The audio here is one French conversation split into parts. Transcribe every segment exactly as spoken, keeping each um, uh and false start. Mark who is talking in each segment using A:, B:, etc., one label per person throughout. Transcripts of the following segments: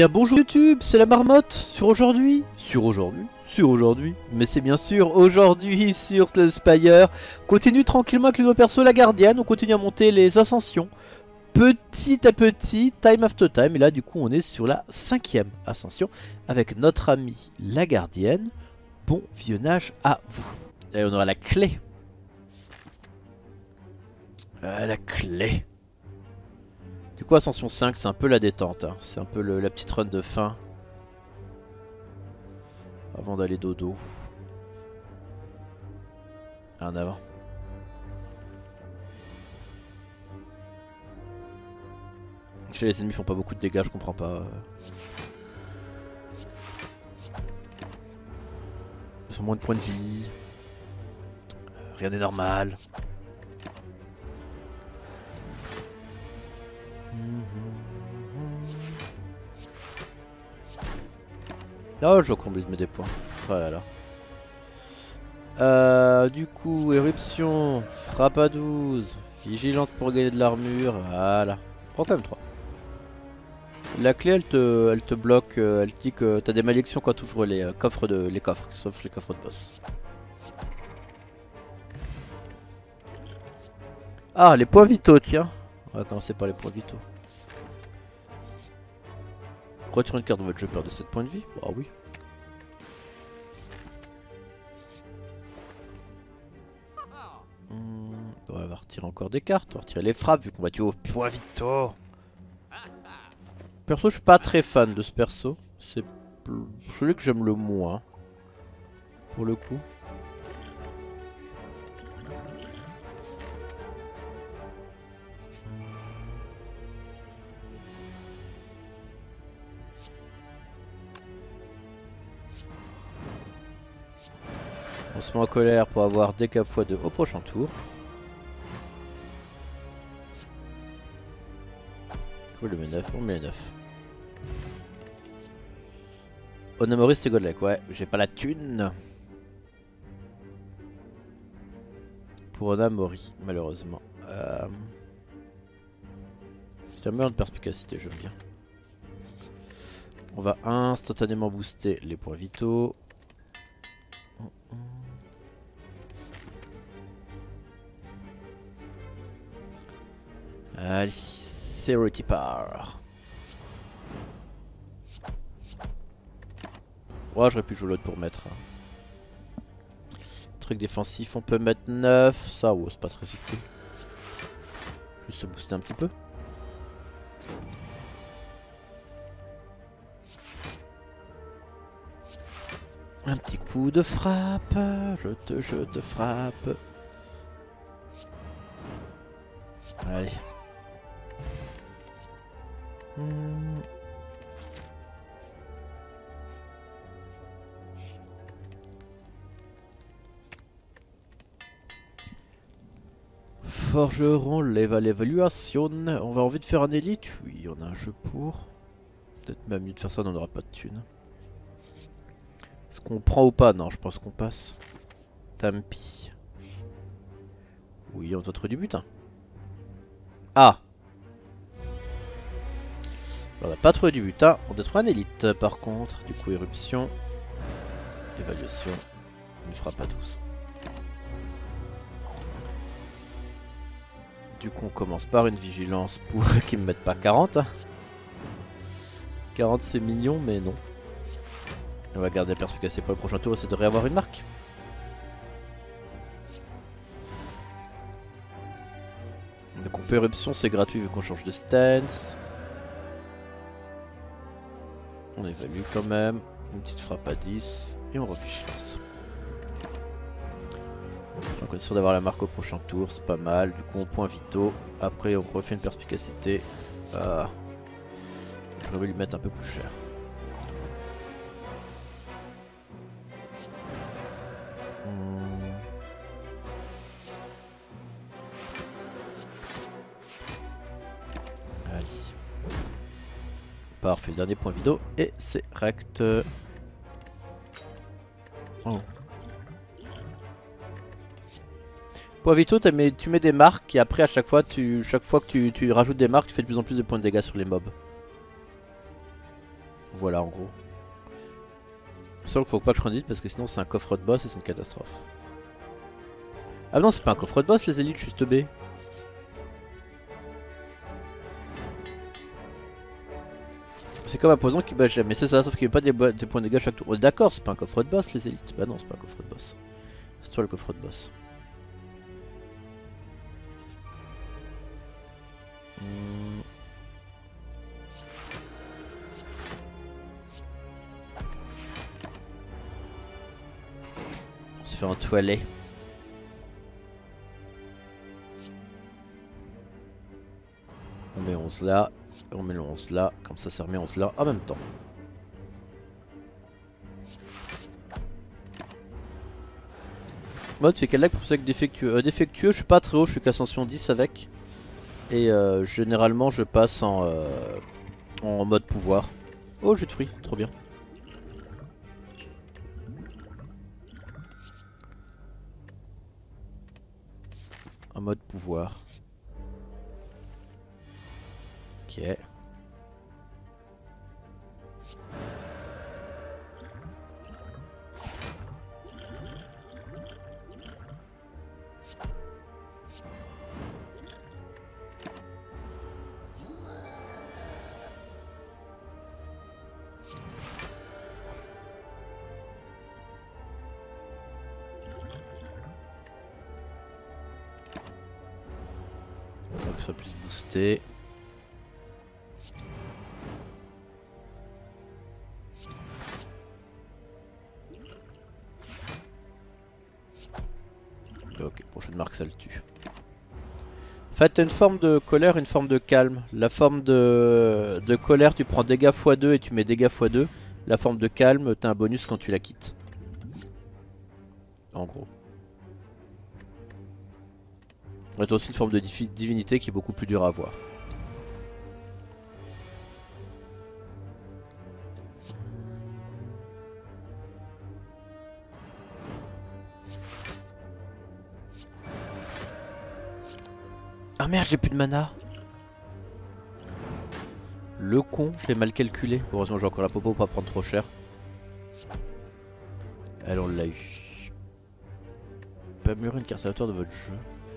A: Bien bonjour YouTube, c'est la marmotte sur aujourd'hui, sur aujourd'hui, sur aujourd'hui, mais c'est bien sûr aujourd'hui sur Slay the Spire. Continue tranquillement avec le nouveau perso, la gardienne, on continue à monter les ascensions, petit à petit, time after time, et là du coup on est sur la cinquième ascension avec notre amie la gardienne. Bon visionnage à vous. Et on aura la clé. Euh, la clé. Du coup ascension cinq c'est un peu la détente, hein. C'est un peu le, la petite run de fin. Avant d'aller dodo. En avant. Chez les ennemis font pas beaucoup de dégâts, je comprends pas. Ils ont moins de points de vie. Euh, rien n'est normal. Oh, j'ai oublié de mettre des points. Oh là là. Euh, du coup, éruption, frappe à douze, vigilance pour gagner de l'armure. Voilà. Prends quand même trois. La clé, elle te, elle te bloque. Euh, elle dit que t'as des malédictions quand tu ouvres les euh, coffres de les coffres, sauf les coffres de boss. Ah, les points vitaux, tiens. On va commencer par les points vitaux. Retire une carte de votre jeu, perd de sept points de vie. Ah oui. Hmm, on va retirer encore des cartes. On va retirer les frappes vu qu'on va tuer aux points vitaux. Perso, je suis pas très fan de ce perso. C'est celui que j'aime le moins. Pour le coup. On se met en colère pour avoir des cap fois deux au prochain tour. Cool, le met neuf, on met neuf. Onamoris c'est Godlike, ouais, j'ai pas la thune. Pour Onamori, malheureusement. Euh... C'est un meilleur de perspicacité, j'aime bien. On va instantanément booster les points vitaux. Allez, c'est Rotipar. Ouais, j'aurais pu jouer l'autre pour mettre. Truc défensif, on peut mettre neuf. Ça, ouais, c'est pas très utile. Juste se booster un petit peu. Un petit coup de frappe. Je te, je te frappe. Allez. Hmm. Forgeron, l'évaluation. On va envie de faire un élite? Oui, on a un jeu pour. Peut-être même mieux de faire ça, on n'aura pas de thunes. Est-ce qu'on prend ou pas? Non, je pense qu'on passe. Tampi. Oui, on doit trouver du butin. Ah! On n'a pas trouvé du butin, on doit trouver un élite par contre. Du coup, éruption. Évaluation. Une frappe à douze. Du coup, on commence par une vigilance pour qu'ils me mettent pas quarante. quarante c'est mignon, mais non. On va garder la perspicacité pour le prochain tour, ça devrait avoir une marque. Donc on peut éruption, c'est gratuit vu qu'on change de stance. On évalue quand même. Une petite frappe à dix. Et on revigilance. Donc on est sûr d'avoir la marque au prochain tour, c'est pas mal. Du coup on point vitaux. Après on refait une perspicacité. Ah. J'aurais voulu lui mettre un peu plus cher. Hmm. Allez. Parfait, dernier point vidéo et c'est rect. Oh. Points vitaux, tu mets des marques et après à chaque fois, tu, chaque fois que tu, tu rajoutes des marques, tu fais de plus en plus de points de dégâts sur les mobs. Voilà en gros. Sauf qu'il faut pas que je prenne vite parce que sinon c'est un coffre de boss et c'est une catastrophe. Ah non, c'est pas un coffre de boss les élites, juste B. C'est comme un poison qui bat jamais, c'est ça, sauf qu'il n'y a pas des, des points de dégâts chaque tour. D'accord, c'est pas un coffre de boss les élites. Bah non, c'est pas un coffre de boss. C'est toi le coffre de boss. Hmm. On se fait un toilet. On met onze là, on met le onze là, comme ça ça remet onze là en même temps. Mode fait quel lag pour ça que défectueux. Euh, défectueux, je suis pas très haut, je suis qu'ascension dix avec. Et euh, généralement je passe en, euh, en mode pouvoir. Oh, jus de fruits, trop bien. En mode pouvoir. Ok. Donc ça puisse booster. Ok, prochaine marque ça le tue. En fait t'as une forme de colère, une forme de calme. La forme de, de colère tu prends dégâts fois deux et tu mets dégâts fois deux. La forme de calme t'as un bonus quand tu la quittes. En gros. Ouais, t'as aussi une forme de divinité qui est beaucoup plus dure à voir. Ah merde, j'ai plus de mana. Le con, je l'ai mal calculé. Heureusement j'ai encore la popo pour pas prendre trop cher. Elle on l'a eu. Pas mûrir une carte à hauteur de votre jeu.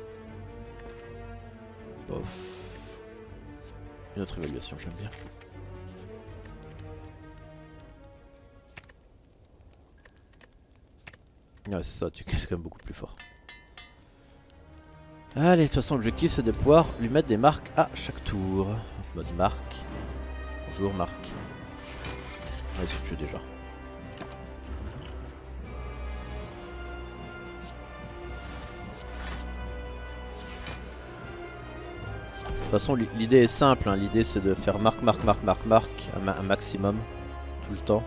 A: Bof. Une autre évaluation, j'aime bien. Ouais c'est ça, tu c'est quand même beaucoup plus fort. Allez, de toute façon l'objectif c'est de pouvoir lui mettre des marques à chaque tour. Mode marque. Bonjour marque. Allez, c'est le jeu déjà. De toute façon l'idée est simple, hein. L'idée c'est de faire marque, marque, marque, marque, marque un, ma un maximum tout le temps.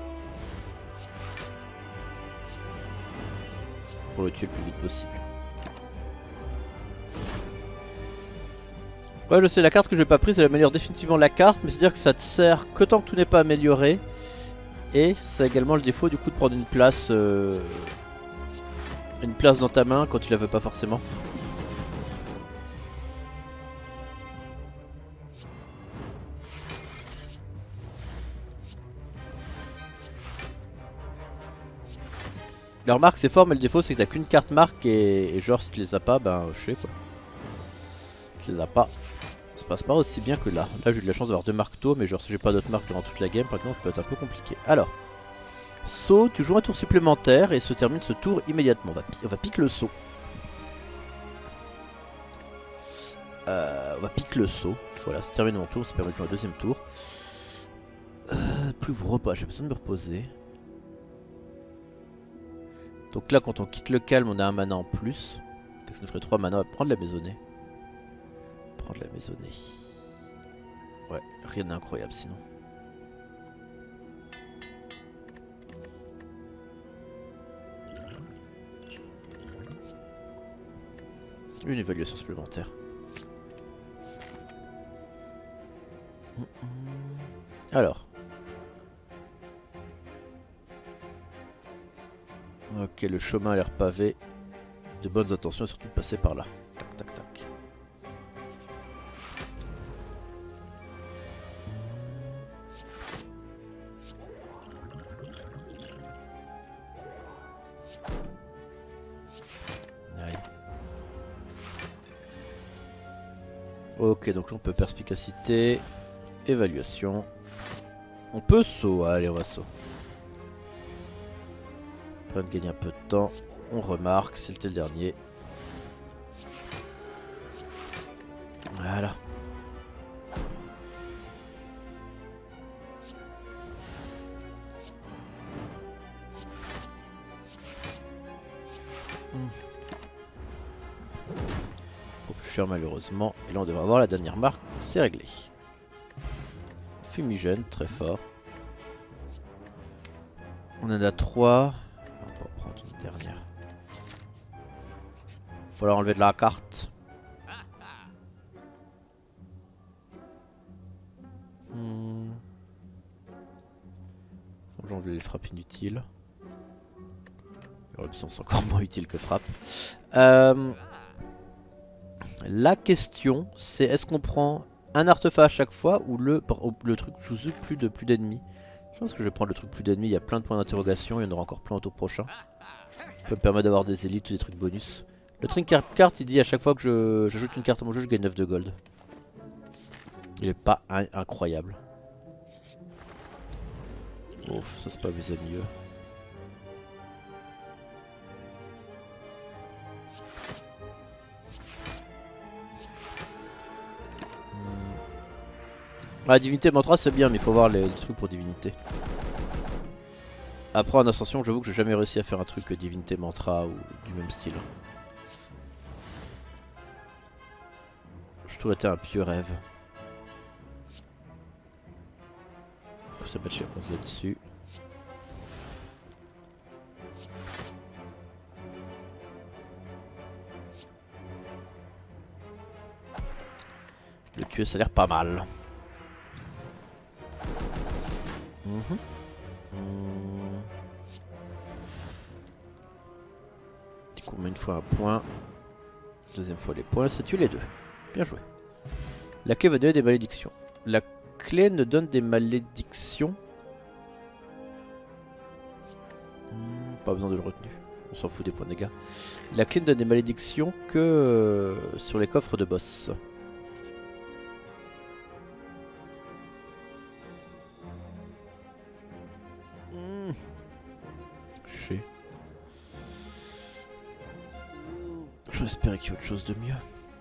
A: Pour le tuer le plus vite possible. Ouais je sais, la carte que j'ai pas prise elle améliore définitivement la carte, mais c'est à dire que ça te sert que tant que tout n'est pas amélioré. Et ça a également le défaut du coup de prendre une place euh, une place dans ta main quand tu la veux pas forcément. La remarque c'est fort mais le défaut c'est que t'as qu'une carte marque et, et genre si tu les as pas, ben je sais quoi. Tu les as pas. Ça passe pas aussi bien que là. Là j'ai eu de la chance d'avoir deux marques tôt, mais genre si j'ai pas d'autres marques durant toute la game par exemple ça peut être un peu compliqué. Alors, saut, tu joues un tour supplémentaire et se termine ce tour immédiatement. On va, pi on va piquer le saut. Euh, on va piquer le saut. Voilà, ça termine mon tour, ça permet de jouer un deuxième tour. Euh, plus vous repas, j'ai besoin de me reposer. Donc là quand on quitte le calme on a un mana en plus. Donc ça nous ferait trois mana, on va prendre la maisonnée. Prendre la maisonnée. Ouais, rien d'incroyable sinon. Une évaluation supplémentaire. Alors. Ok, le chemin a l'air pavé. De bonnes intentions et surtout de passer par là. Tac, tac, tac. Aïe. Ok, donc là on peut perspicacité, évaluation. On peut saut, allez on va saut. Après de gagner un peu de temps, on remarque, c'était le dernier. Voilà. Trop plus cher malheureusement. Et là on devrait avoir la dernière marque, c'est réglé. Fumigène, très fort. On en a trois. On va prendre une dernière. Il va enlever de la carte. Hmm. J'ai enlevé les frappes inutiles. Éruption c'est encore moins utile que frappe. Euh, la question c'est est-ce qu'on prend un artefact à chaque fois ou le, le truc joue plus de plus d'ennemis. Je pense que je vais prendre le truc plus d'ennemis, il y a plein de points d'interrogation, il y en aura encore plein au tour prochain. Ça me permet d'avoir des élites ou des trucs bonus. Le trinket card il dit à chaque fois que j'ajoute une carte à mon jeu je gagne neuf de gold. Il est pas in incroyable. Ouf, ça c'est pas mes amis eux. Ah, divinité mantra c'est bien mais il faut voir les, les trucs pour divinité. Après en ascension j'avoue que j'ai jamais réussi à faire un truc divinité mantra ou du même style. Je trouve que c'était un pieux rêve. Ça mettre les bronzes là-dessus. Le tuer ça a l'air pas mal. Mmh. Mmh. Du coup on met une fois un point. Deuxième fois les points, ça tue les deux. Bien joué. La clé va donner des malédictions. La clé ne donne des malédictions. Hmm, pas besoin de le retenir. On s'en fout des points de dégâts. La clé ne donne des malédictions que euh, sur les coffres de boss. Hmm. Chier. J'espère qu'il y a autre chose de mieux.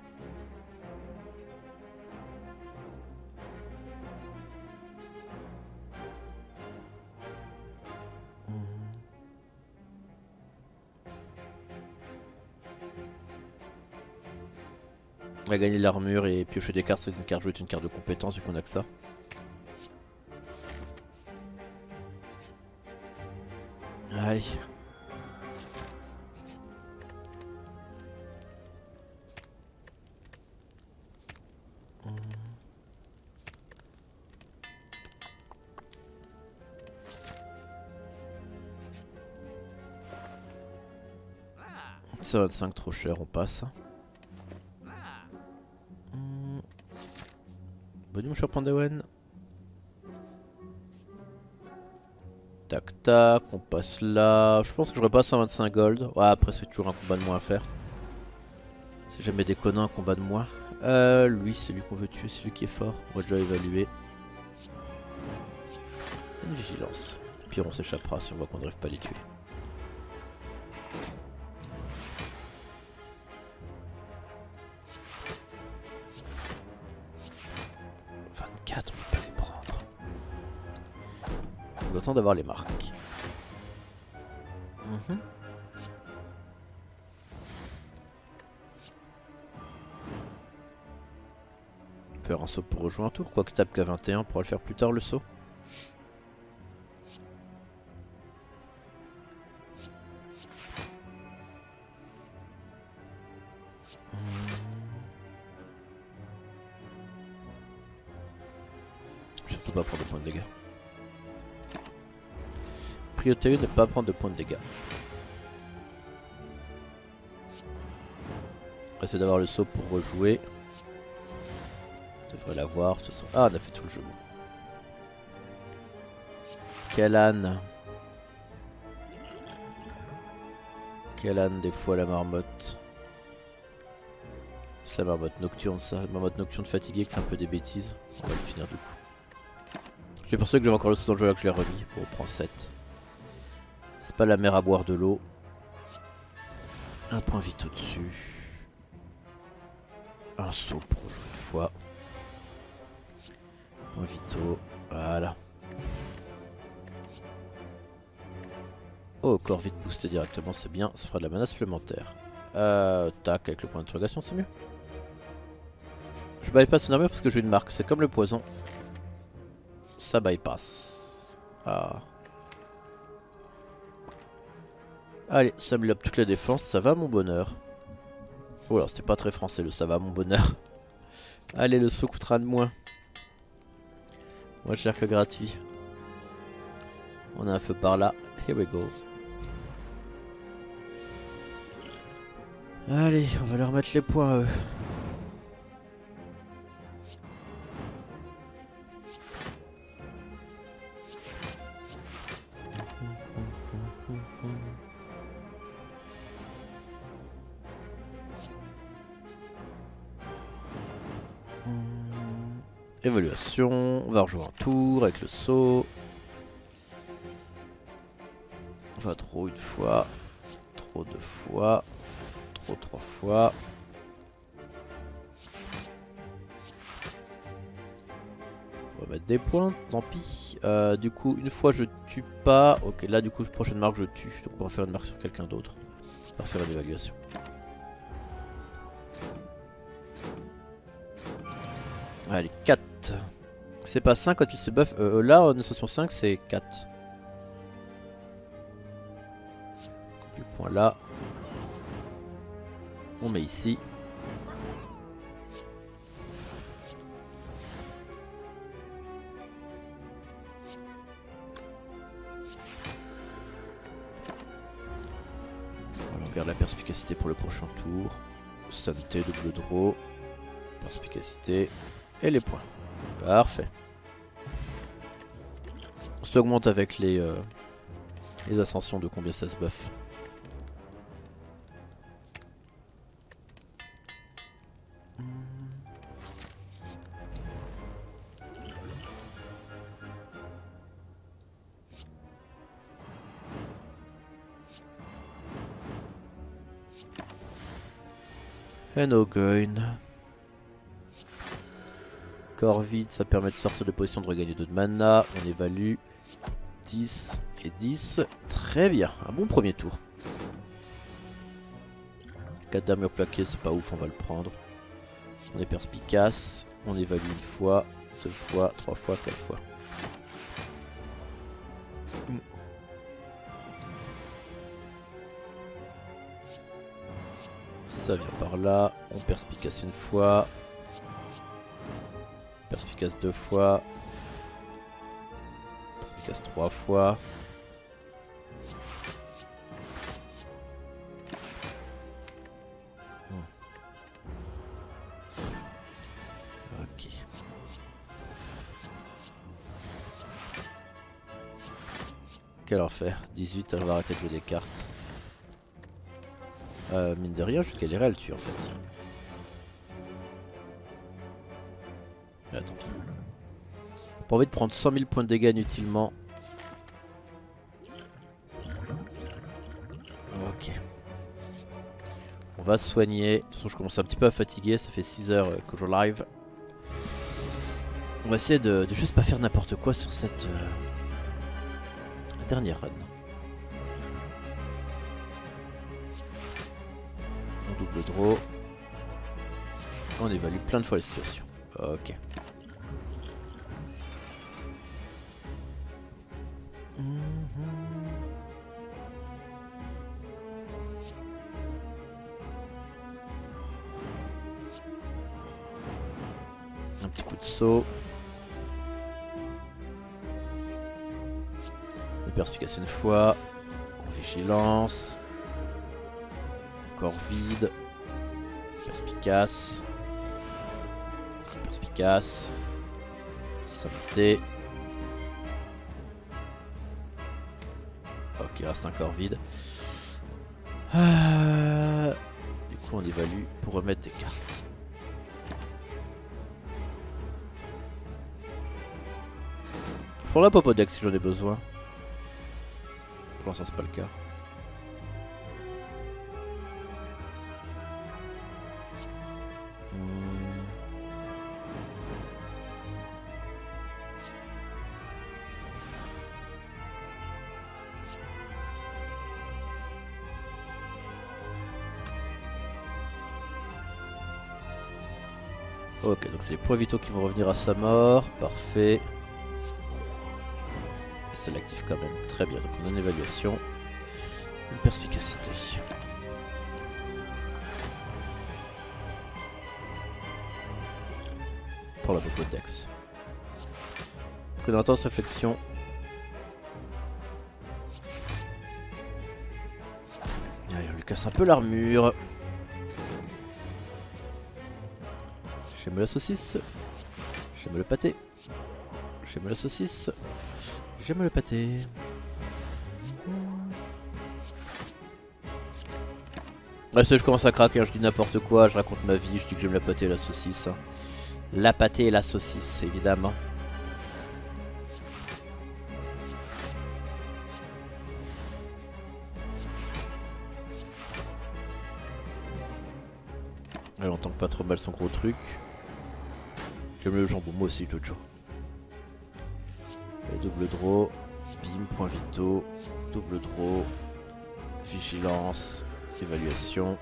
A: On va gagner l'armure et piocher des cartes, c'est une carte jouée, une carte de compétence vu qu'on a que ça. Allez. cent vingt-cinq trop cher, on passe. Bonne cher Pandawan. Tac tac, on passe là. Je pense que je repasse cent vingt-cinq gold. Ouais, après c'est toujours un combat de moins à faire. C'est jamais déconnant un combat de moins. Euh, lui, c'est lui qu'on veut tuer, c'est lui qui est fort. On va déjà évaluer. Une vigilance. Pire on s'échappera si on voit qu'on n'arrive pas à les tuer. vingt-quatre, on peut pas les prendre. On attend d'avoir les marques. Mmh. Faire un saut pour rejoindre un tour, quoique tape qu'à vingt et un, on pourra le faire plus tard le saut. Surtout pas prendre de points de dégâts. Priorité ne pas prendre de points de dégâts. On va essayer d'avoir le saut pour rejouer. On devrait l'avoir de toute façon. Ah, on a fait tout le jeu. Quel âne. Quel âne des fois la marmotte. C'est la marmotte nocturne ça, la marmotte nocturne fatiguée qui fait un peu des bêtises. On va le finir du coup. Je suis persuadé que j'avais encore le saut dans le jeu là que je l'ai remis. Bon, on prend sept. C'est pas la mer à boire de l'eau. Un point vite au-dessus. Un saut pour jouer une fois. Point vito. Voilà. Oh, corps vite boosté directement, c'est bien. Ça fera de la mana supplémentaire. Euh, tac, avec le point d'interrogation, c'est mieux. Je bypass une armure parce que j'ai une marque. C'est comme le poison. Ça bypass. Ah. Allez, ça me lobe toute la défense. Ça va mon bonheur. Oh alors c'était pas très français le ça va mon bonheur. Allez, le saut coûtera de moins. Moi je gère que gratuit. On a un feu par là. Here we go. Allez, on va leur mettre les points à eux. Évaluation, on va rejouer un tour avec le saut. On va trop une fois, trop deux fois, trop trois fois. On va mettre des points, tant pis. Euh, du coup, une fois je tue pas. Ok, là du coup, prochaine marque je tue. Donc on va faire une marque sur quelqu'un d'autre. On va faire une évaluation. Allez, quatre. C'est pas cinq quand il se buff. Euh, là, en association cinq, c'est quatre. Copie le point là. On met ici. Voilà, on garde la perspicacité pour le prochain tour. Santé, double draw. Perspicacité. Et les points. Parfait. On s'augmente avec les, euh, les ascensions de combien ça se buff. Enogoin. Corps vide, ça permet de sortir de position, de regagner deux de mana. On évalue dix et dix. Très bien, un bon premier tour. quatre d'armure plaquée, c'est pas ouf, on va le prendre. On est perspicace. On évalue une fois, deux fois, trois fois, quatre fois. Ça vient par là. On perspicace une fois. Perspicace deux fois. Perspicace trois fois. Hmm. Ok. Quel enfer. dix-huit, on va arrêter de jouer des cartes. Euh, mine de rien, je galérais à le tuer en fait. Ah, tant pis. Pas envie de prendre cent mille points de dégâts inutilement. Ok. On va se soigner. De toute façon, je commence un petit peu à fatiguer. Ça fait six heures que je live. On va essayer de, de juste pas faire n'importe quoi sur cette euh, dernière run. On double draw. On évalue plein de fois les situations. Ok. Un petit coup de saut. De perspicace une fois. En vigilance. Encore vide. Perspicace. Perspicace. Santé. Ok, il reste un corps vide. Euh... Du coup on évalue pour remettre des cartes. Je prends la Popodex si j'en ai besoin. Pour l'instant c'est pas le cas. Hmm. Ok, donc c'est les points vitaux qui vont revenir à sa mort. Parfait. Et ça l'active quand même. Très bien, donc on a une évaluation. Une perspicacité. Pour la Popodex. Après une intense réflexion. Allez, on lui casse un peu l'armure. J'aime la saucisse. J'aime le pâté. J'aime la saucisse. J'aime le pâté. Ouais, ça, je commence à craquer, hein, je dis n'importe quoi, je raconte ma vie, je dis que j'aime la pâté et la saucisse. La pâté et la saucisse, évidemment. Elle entend pas trop mal son gros truc. J'aime le jambon, moi aussi Jojo. Et double draw, bim, point vitaux, double draw, vigilance, évaluation.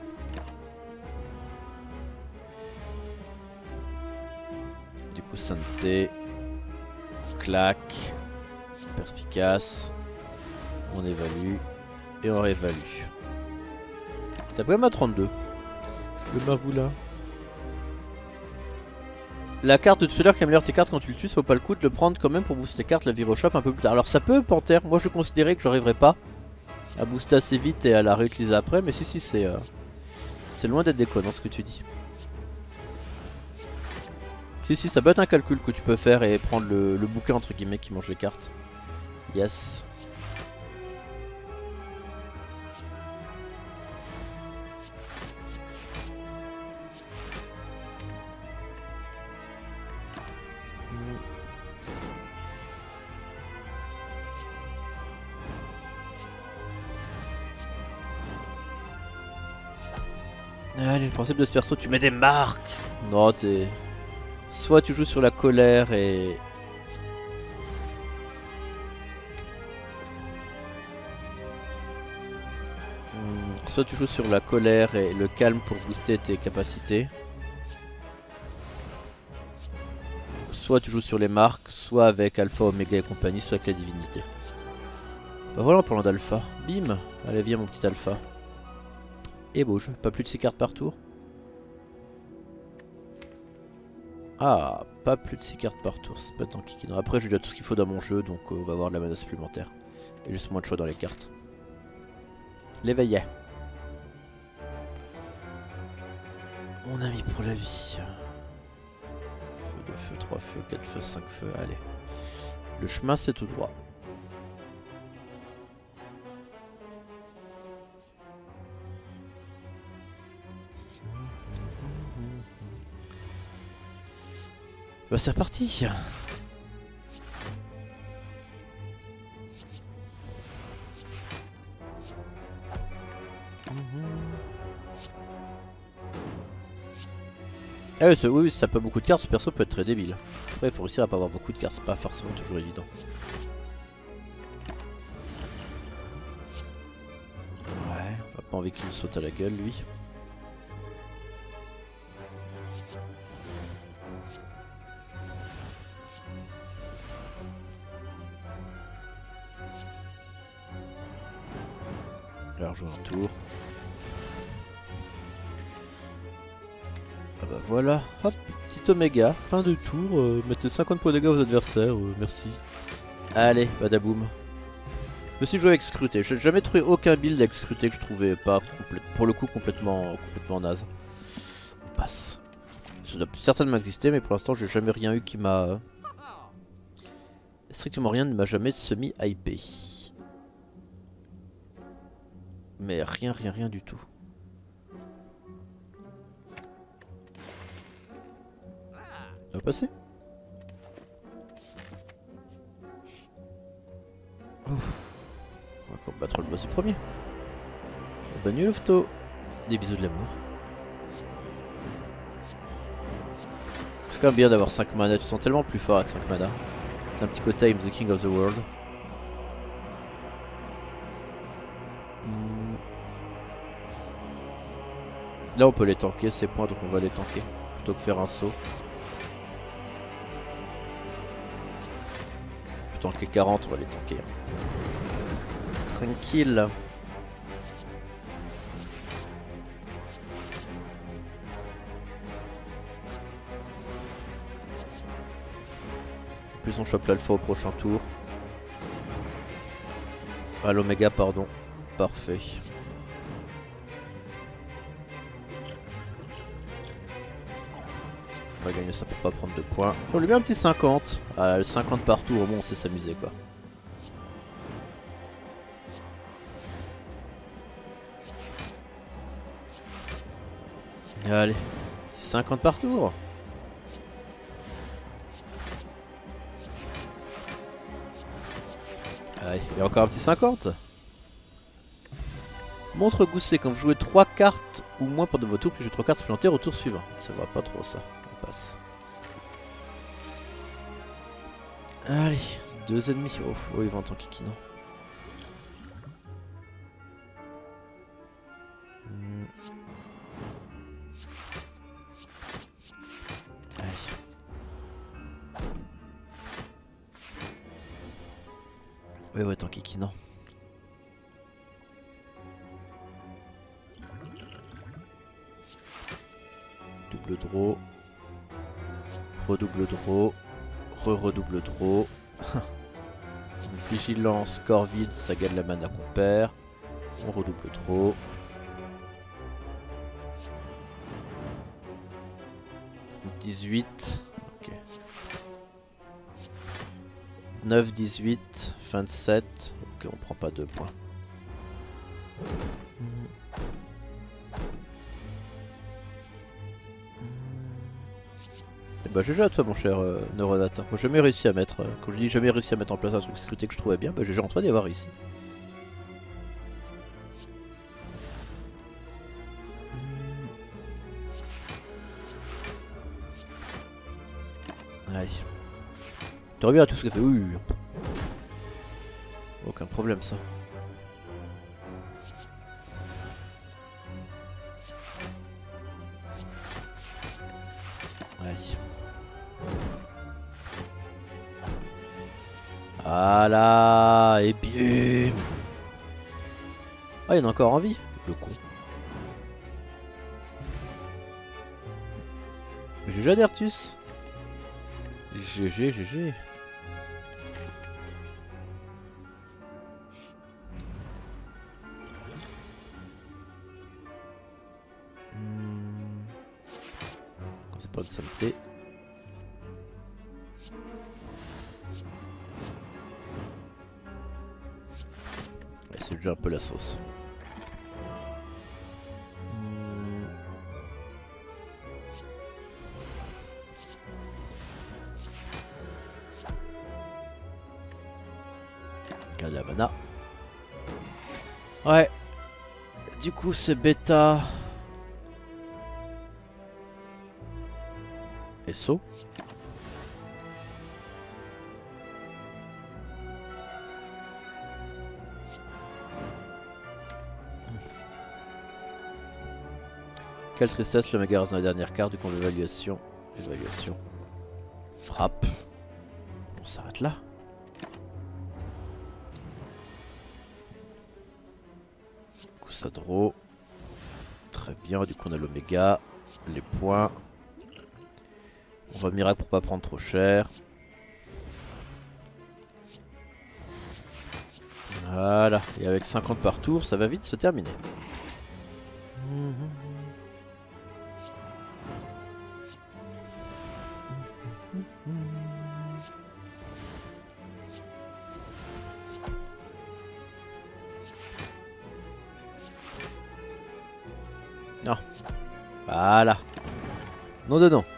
A: Du coup sainteté, claque, perspicace, on évalue et on réévalue. T'as quand même à trente-deux. Le margoula. La carte de tout à l'heure qui améliore tes cartes quand tu le tues, ça vaut pas le coup de le prendre quand même pour booster tes cartes, la vire au shop un peu plus tard. Alors ça peut, Panthère, moi je considérais que j'arriverais pas à booster assez vite et à la réutiliser après, mais si si c'est euh, c'est loin d'être déconnant ce que tu dis. Si si, ça peut être un calcul que tu peux faire et prendre le, le bouquin entre guillemets qui mange les cartes. Yes. Allez, le principe de ce perso, tu mets des marques. Non, t'es... Soit tu joues sur la colère et... Hmm, soit tu joues sur la colère et le calme pour booster tes capacités. Soit tu joues sur les marques, soit avec Alpha, Omega et compagnie, soit avec la divinité. Bah voilà en parlant d'Alpha. Bim. Allez, viens mon petit Alpha. Et bouge, pas plus de six cartes par tour. Ah, pas plus de six cartes par tour, ça se peut être en kikino. Après j'ai déjà tout ce qu'il faut dans mon jeu, donc euh, on va avoir de la mana supplémentaire. Et juste moins de choix dans les cartes. L'éveillet. Mon ami pour la vie. Feu, deux feux, trois feux, quatre feux, cinq feux, allez. Le chemin c'est tout droit. Bah c'est reparti. Ah oui, oui, oui, ça peut beaucoup de cartes, ce perso peut être très débile. Après il faut réussir à pas avoir beaucoup de cartes, c'est pas forcément toujours évident. Ouais, on a pas envie qu'il me saute à la gueule lui. Alors jouer un tour. Ah bah voilà, hop, petit Oméga, fin de tour, euh, mettez cinquante points de dégâts aux adversaires, euh, merci. Allez, badaboum. Je me suis joué avec Scruté, j'ai jamais trouvé aucun build avec Scruté que je trouvais pas, pour le coup, complètement, complètement naze. On passe. Ça doit certainement exister, mais pour l'instant j'ai jamais rien eu qui m'a... Strictement rien ne m'a jamais semi-hypé. Mais rien, rien, rien du tout. Ça va passer. Ouf. On va combattre le boss du premier. Bonne nuit Lofto. Des bisous de l'amour. C'est quand même bien d'avoir cinq mana, tu sens tellement plus fort avec cinq mana. Un petit côté I'm the king of the world. Hmm. Là on peut les tanker ces points, donc on va les tanker plutôt que faire un saut. On peut tanker quarante, on va les tanker. Tranquille. En plus on chope l'alpha au prochain tour. Ah l'oméga pardon. Parfait. On va gagner ça pour pas prendre de points. On lui met un petit cinquante. Ah le cinquante par tour au moins on sait s'amuser quoi. Allez, petit cinquante par tour. Allez, il y a encore un petit cinquante. Montre gousset, quand vous jouez trois cartes ou moins pendant vos tours, puis jouez trois cartes supplémentaires au tour suivant. Ça va pas trop ça, on passe. Allez, deux ennemis. Oh, oh il va en tant qu'Ikino. Hmm. Allez. Ouais, ouais, tant qu'Ikino. Double draw. Redouble draw. Re-redouble draw. Vigilance, corps vide, ça gagne la mana qu'on perd. On redouble draw. dix-huit. Ok. neuf, dix-huit, vingt-sept. Ok, on prend pas deux points. Et bah G G à toi mon cher euh, Neuronata. Moi j'ai jamais réussi à mettre, euh, quand je dis jamais réussi à mettre en place un truc scruté que je trouvais bien, bah G G en toi d'y avoir réussi. Allez. Tu reviens à tout ce que fait. Oui, oui, oui. Aucun problème ça. Allez. Voilà, et bien. Ah, il y en a encore en vie, le con. G G Adertus. G G, G G. Hmm. C'est pas de saleté. Ouais, c'est déjà un peu la sauce. Hmm. Regarde la mana. Ouais. Du coup c'est bêta. Et saut. Quelle tristesse, le méga dans la dernière carte du coup l'évaluation. Évaluation. Frappe. On s'arrête là. Du coup ça draw. Très bien, du coup on a l'oméga. Les points. On va miracle pour pas prendre trop cher. Voilà, et avec cinquante par tour, ça va vite se terminer. Non. Voilà. Non de non.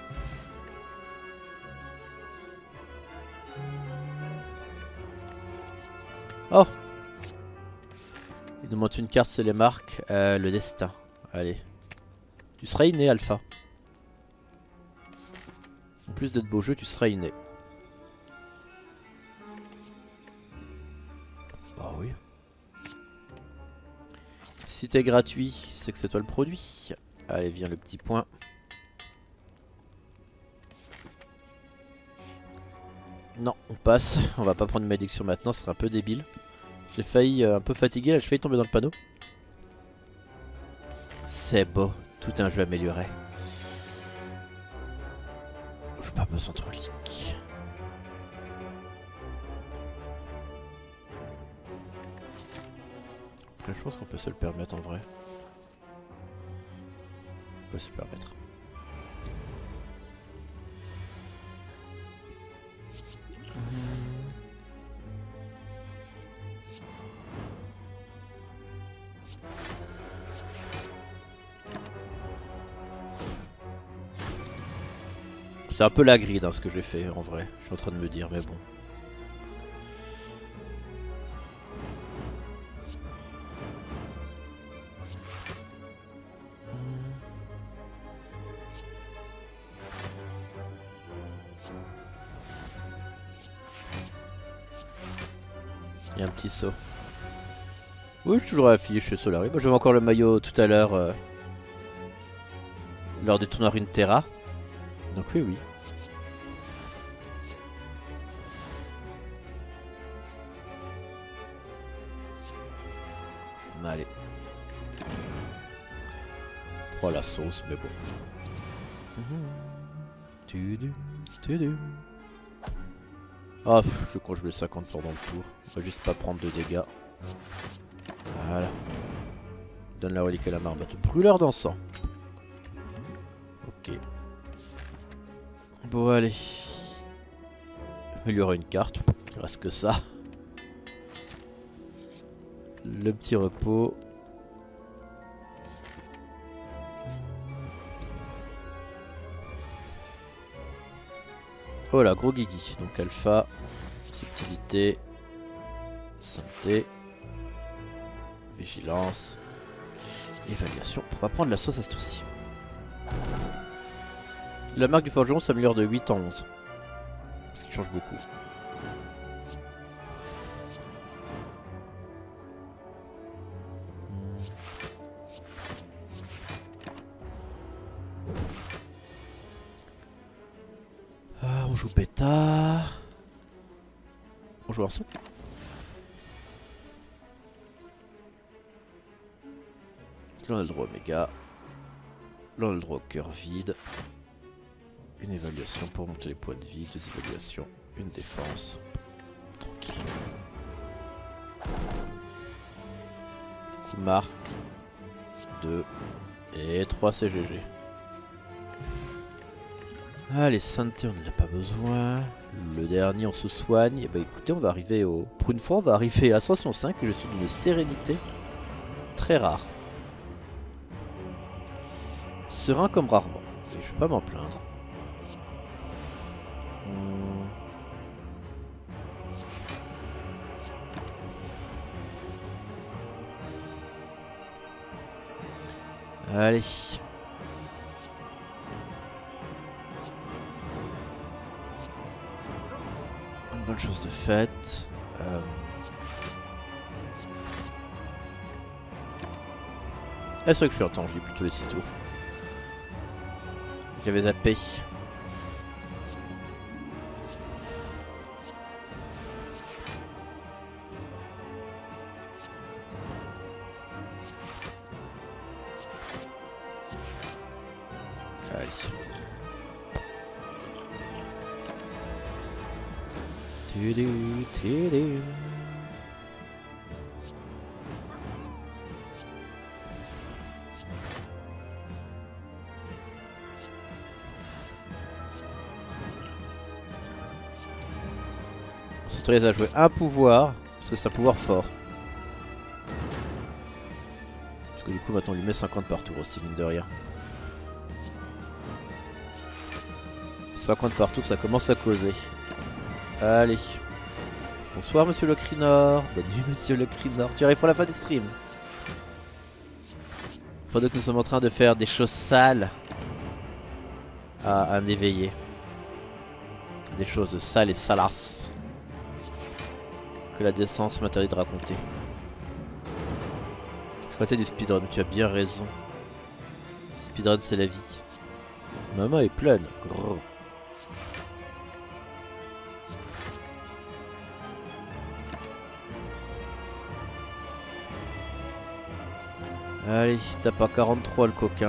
A: Oh. Il nous montre une carte, c'est les marques. Euh, le destin. Allez. Tu seras inné, Alpha. En plus d'être beau jeu, tu seras inné. Bah oui. Si t'es gratuit, c'est que c'est toi le produit. Allez, viens le petit point. Non, on passe. On va pas prendre une malédiction maintenant, ce serait un peu débile. J'ai failli, euh, un peu fatigué, là j'ai failli tomber dans le panneau. C'est beau, tout un jeu amélioré. J'ai pas besoin de reliques. Après je pense qu'on peut se le permettre en vrai. On peut se le permettre. C'est un peu la grille dans ce que j'ai fait en vrai, je suis en train de me dire, mais bon. Il y a un petit saut. Oui, je suis toujours affilié chez Solari. Moi, j'avais encore le maillot tout à l'heure euh, lors du tournoi Runeterra. Donc oui, oui. Allez. Oh la sauce, mais bon. Tudu, tudu. Ah, pff, je crois que je mets cinquante pour dans le tour. On va juste pas prendre de dégâts. Voilà. Donne la relique à la marmotte. Brûleur d'encens. Ok. Bon, allez. Il y aura une carte. Il reste que ça. Le petit repos. Oh là, gros guigui. Donc alpha, subtilité, santé, vigilance, évaluation. On va prendre la sauce à ce tour-ci. La marque du forgeron s'améliore de huit en onze. Ce qui change beaucoup. Ah, on joue bêta. On joue ensemble. Là on a le droit au méga. Là on a le droit au cœur vide. Une évaluation pour monter les points de vie. Deux évaluations. Une défense. Tranquille. Marque. deux. Et trois C G G. Allez, santé, on n'en a pas besoin. Le dernier, on se soigne. Et bah écoutez, on va arriver au... Pour une fois, on va arriver à Ascension cinq. Et je suis d'une sérénité très rare. Serein comme rarement. Et je vais pas m'en plaindre. Hum. Allez. Une bonne chose de faite. Euh... Ah, c'est vrai que je suis en temps, je lis plutôt les six tours. J'avais zappé. Allez. Tudu, tudu. On s'autorise à jouer un pouvoir, parce que c'est un pouvoir fort. Parce que du coup maintenant on lui met cinquante par tour aussi, mine de rien. cinquante par tour, ça commence à causer. Allez. Bonsoir monsieur le Crinor. Bonne nuit monsieur le Crinor. Tu arrives pour la fin du stream. Pendant que nous sommes en train de faire des choses sales à un éveillé. Des choses sales et salaces que la décence m'interdit de raconter. Je crois du speedrun, tu as bien raison. Speedrun c'est la vie. Maman est pleine. Grrr. Allez, tape à quarante-trois le coquin.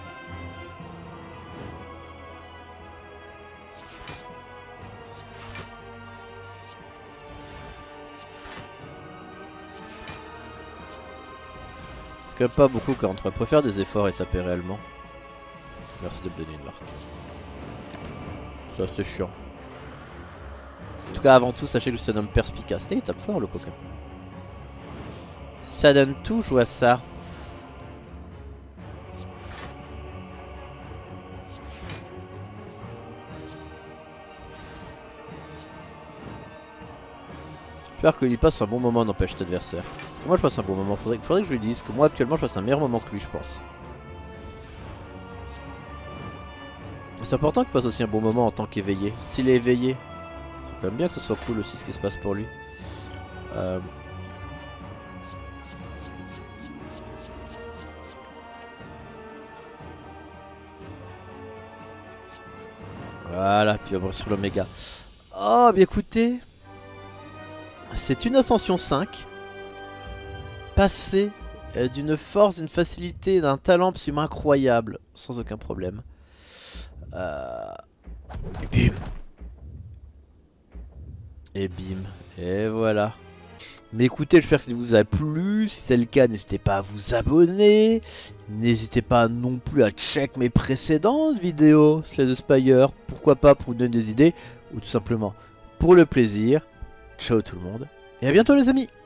A: C'est quand même pas beaucoup quarante-trois. Je préfère des efforts et taper réellement. Merci de me donner une marque. Ça c'est chiant. En tout cas avant tout sachez que c'est un homme perspicace. Et il tape fort le coquin. Ça donne tout, je vois ça. J'espère qu'il passe un bon moment, n'empêche cet adversaire. Parce que moi je passe un bon moment, faudrait, faudrait que je lui dise que moi actuellement je passe un meilleur moment que lui, je pense. C'est important qu'il passe aussi un bon moment en tant qu'éveillé. S'il est éveillé, c'est quand même bien que ce soit cool aussi ce qui se passe pour lui. Euh... Voilà, puis on va sur l'oméga. Oh, bien écoutez. C'est une ascension cinq. Passée euh, d'une force, d'une facilité, d'un talent absolument incroyable. Sans aucun problème. Euh... Et bim. Et bim. Et voilà. Mais écoutez, j'espère que ça vous a plu. Si c'est le cas, n'hésitez pas à vous abonner. N'hésitez pas non plus à check mes précédentes vidéos. Slay the Spire. Pourquoi pas pour vous donner des idées. Ou tout simplement pour le plaisir. Ciao tout le monde. Et à bientôt les amis.